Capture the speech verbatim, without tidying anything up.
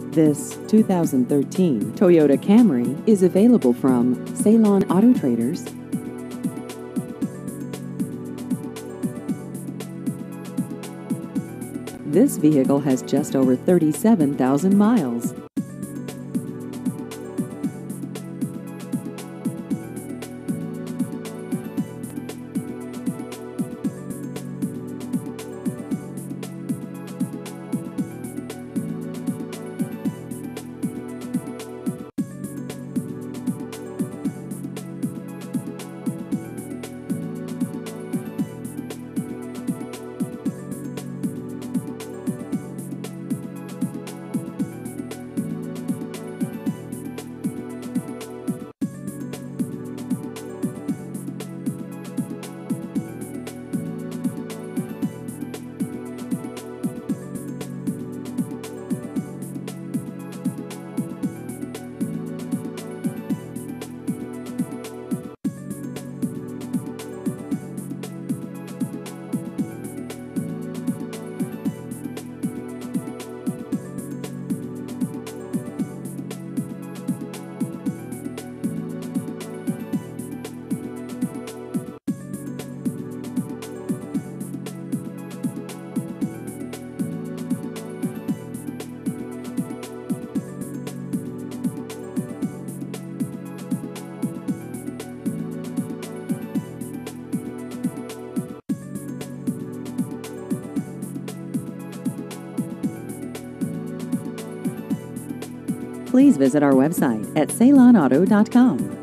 This two thousand thirteen Toyota Camry is available from Ceylon Auto Traders. This vehicle has just over thirty-seven thousand miles. Please visit our website at ceylon auto dot com.